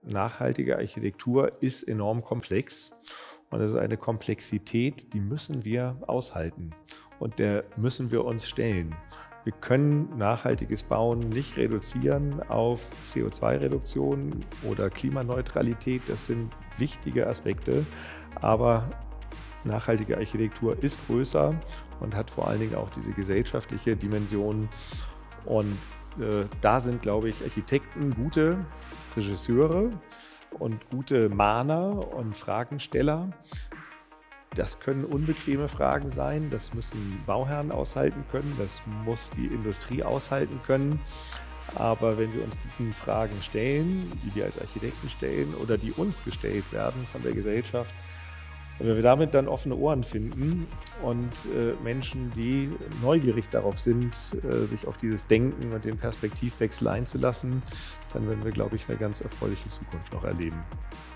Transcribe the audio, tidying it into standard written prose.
nachhaltige Architektur ist enorm komplex und es ist eine Komplexität, die müssen wir aushalten und der müssen wir uns stellen. Wir können nachhaltiges Bauen nicht reduzieren auf CO2-Reduktion oder Klimaneutralität. Das sind wichtige Aspekte, aber nachhaltige Architektur ist größer und hat vor allen Dingen auch diese gesellschaftliche Dimension. Und da sind, glaube ich, Architekten gute Regisseure und gute Mahner und Fragensteller. Das können unbequeme Fragen sein, das müssen Bauherren aushalten können, das muss die Industrie aushalten können. Aber wenn wir uns diesen Fragen stellen, die wir als Architekten stellen oder die uns gestellt werden von der Gesellschaft, und wenn wir damit dann offene Ohren finden und Menschen, die neugierig darauf sind, sich auf dieses Denken und den Perspektivwechsel einzulassen, dann werden wir, glaube ich, eine ganz erfreuliche Zukunft noch erleben.